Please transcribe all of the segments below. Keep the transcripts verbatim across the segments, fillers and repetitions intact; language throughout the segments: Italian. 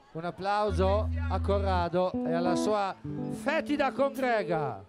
Un applauso a Corrado e alla sua fetida congrega.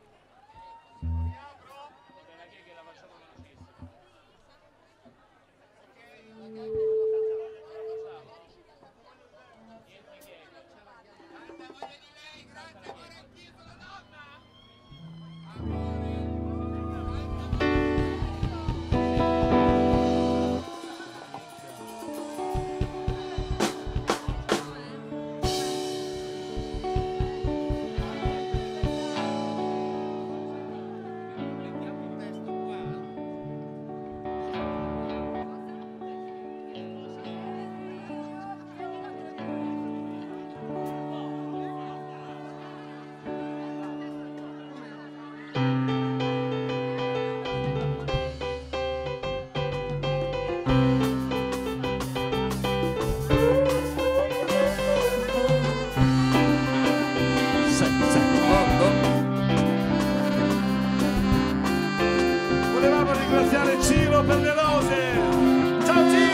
Volevamo ringraziare Ciro per le rose. Ciao Ciro!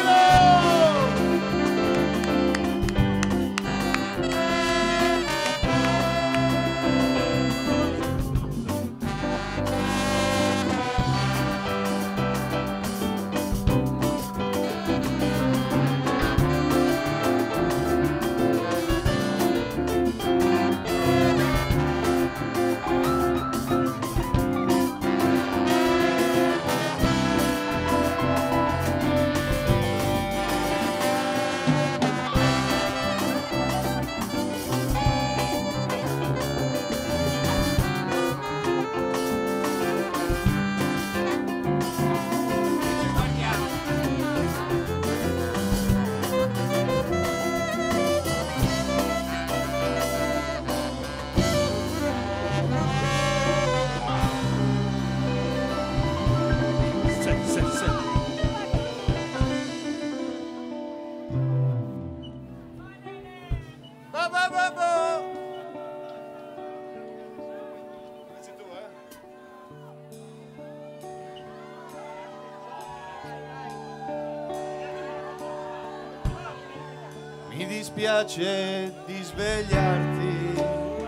Mi dispiace di svegliarti,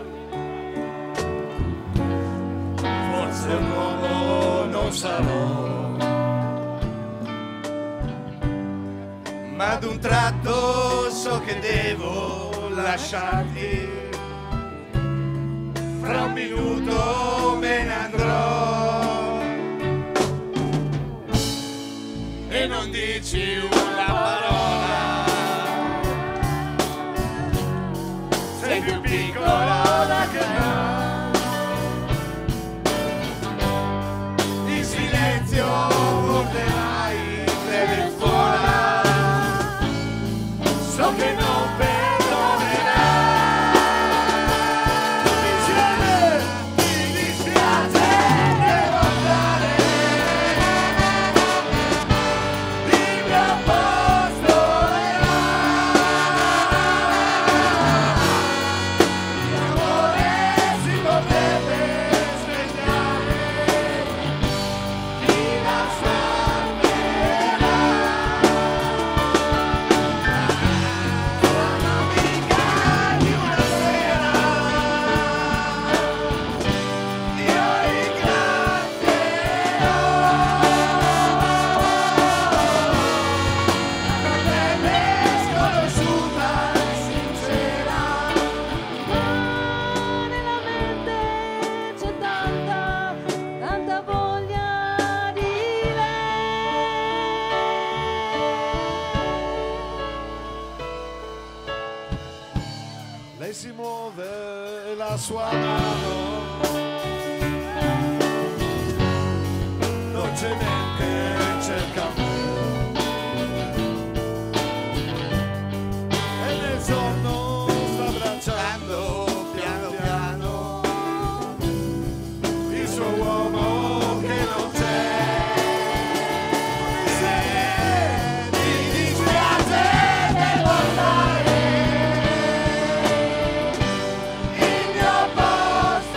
forse un uomo non sarò, ma ad un tratto so che devo lasciarti, fra un minuto me ne andrò e non dici una parola. Sei più piccola che me, in silenzio porterai le fuori, so che non perdonerai. Insieme mi dispiace, devo andare, il mio posto è là. Lei si muove la sua mano, dolcemente cerca me, e nel sonno sta abbracciando piano piano il suo uomo che non c'è. Mi dispiace, devo andare, il mio posto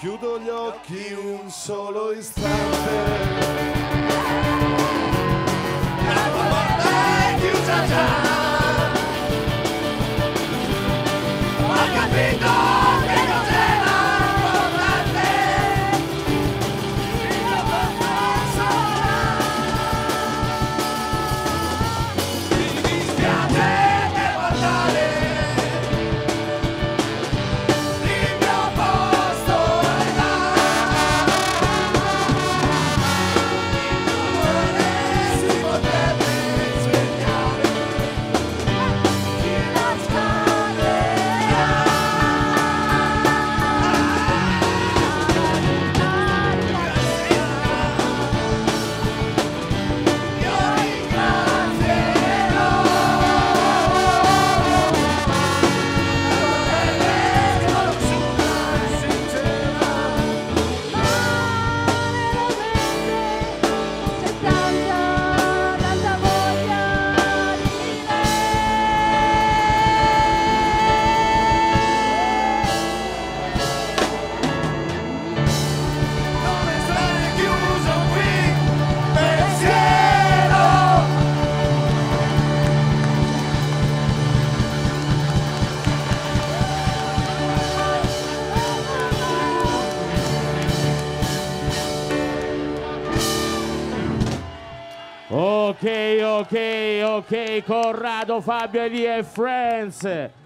chiudo gli occhi un solo istante. La tua porta è chiusa già. Ho capito che cos'era importante. La porta sola. Mi dispiace che portare il mio posto è là. Il tuo cuore si potrebbe svegliare. Chi la scalderà? Io ringrazierò. C'è tanta, tanta voglia di Non restare chiuso qui, pensiero. Ok, ok, ok, Corrado, Fabio, Elia e Friends.